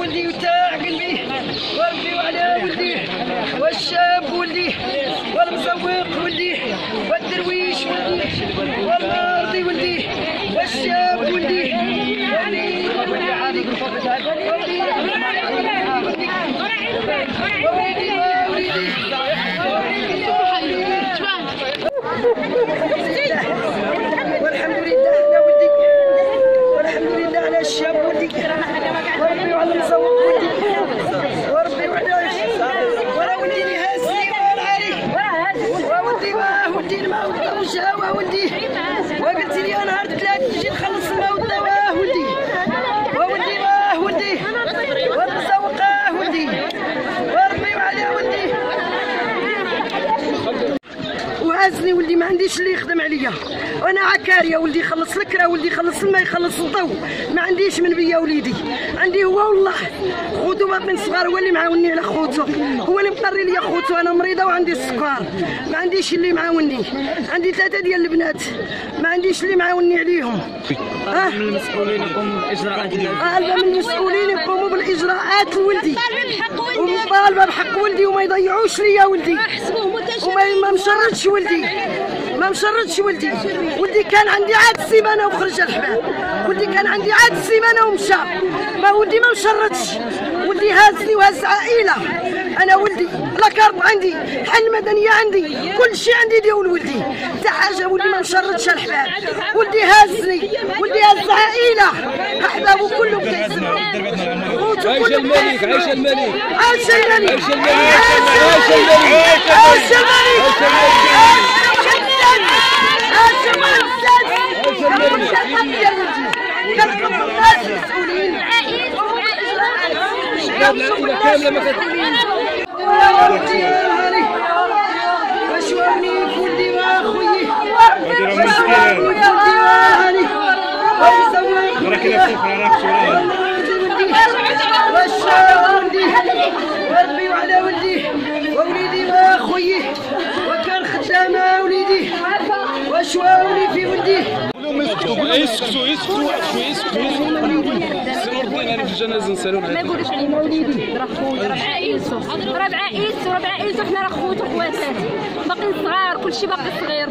ولدي وتاع قلبي وربي وعلى ولدي والشاب ولدي والمزوق ولدي والدرويش ولدي والمرضي ولدي والشاب ولدي والحمد لله على ولدي والحمد لله على الشاب ولدي وربي وعلى المزوق ولدي وربي وعلى ورا ولدي اللي هازني والعالي وولدي ولدي الماء والشهوة ولدي وقلت لي انا نهار ثلاث نجي نخلص الماء والدواء ولدي وولدي ولدي والمزوق ولدي وربي وعلى ولدي وهازني ولدي ما عنديش اللي يخدم عليا وانا عكاريه ولدي يخلص الكرا ولدي يخلص الماء يخلص الضوء ما عنديش من بيا وليدي عندي هو والله خوتو باقي صغار هو اللي معاوني على خوتو هو اللي مقري لي خوتو انا مريضه وعندي السكر ما عنديش اللي معاوني عندي 3 ديال البنات ما عنديش اللي معاوني عليهم من المسؤولين يقوموا بالاجراءات من المسؤولين يقوموا بالاجراءات لولدي ومطالبه بحق ولدي وما يضيعوش ليا ولدي وما مشردش ولدي ما مشردش ولدي كان عندي عاد السيمانه وخرج الحباب ولدي كان عندي عاد السيمانه ومشى ما ولدي ما مشردش ولدي هازني وهز عائله انا ولدي لاكارت عندي حل مدنيه عندي كل شيء عندي ديال ولدي حتى حاجه ولدي ما مشردش الحباب ولدي هازني ولدي هز عائله احبابه كلهم كيسمعوا عايش الملك عايش الملك عايش الملك عايش الملك عايش الملك عايش الملك كامله ما وشواني ولدي واخويي وشواني ولدي واهلي والشاب ولدي وربي وعلى ولدي ووليدي واخويي وكان خدامه وليدي وشواوني في ولدي يسكتوا انا في الجنازه نسالوا ما يقولوش عليه مولدي راه خويا راه بعائلته حنا راه خوت وخواتات باقيين صغار كلشي باقي صغير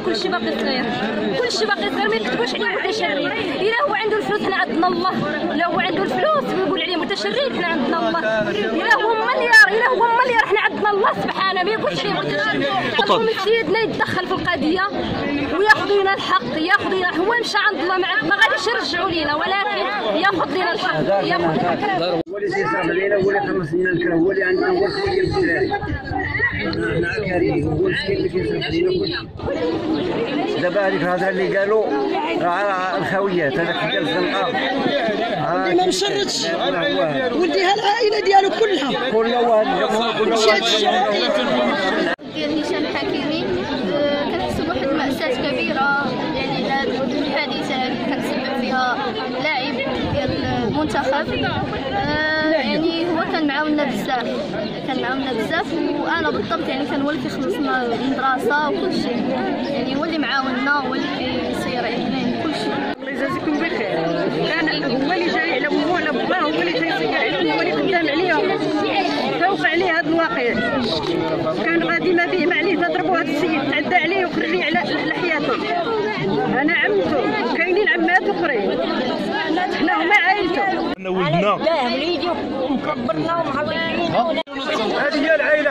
ما يكتبوش عليه متشرد الا هو عنده الفلوس حنا عندنا الله لا هو عنده الفلوس ويقول عليه متشرد حنا عندنا الله الا هو مليار حنا عندنا الله سبحانه ما يقولش عليه متشرد طلبوا سيدنا يتدخل في القضيه وياخذ لنا الحق هو مشى عند الله ما غاديش يرجعوا لينا ولكن ياخذ لنا الحق هو اللي تيصرف علينا هو اللي خلص لنا الكرا هو اللي عندنا هو خويا الدراري حنا عكاريين هو المسكين اللي كيصرف علينا كلشي دابا هذيك الهضره اللي قالوا راه الخويات هذاك اللي قال الزنقه ما مشردش ولدي هالعائله ديالو كلها واحد ديال هشام الحكيمي كنحس بواحد المأساة كبيرة يعني هذه الحادثة اللي كنسبب فيها لاعب ديال المنتخب يعني هو كان معاوننا بزاف وانا بالضبط يعني كان هو اللي كيخلصنا المدرسة وكل شيء يعني هو اللي معاوننا هو اللي كيسير علينا كل شيء. الله يجازيكم بخير كان هو اللي جاي على امه وعلى باه هو اللي تيسير عليهم هو اللي خدام عليهم توقع عليه هذا الواقع كان غادي ما فيه ما عليه تضربوا هذا السيد تعدى عليه وخرج ليه على حياته انا عمته وكاينين عمات اخرين حنا هما عائلته انا ولدنا لا وليدي ومكبرنا ومحبين هذه هي العائله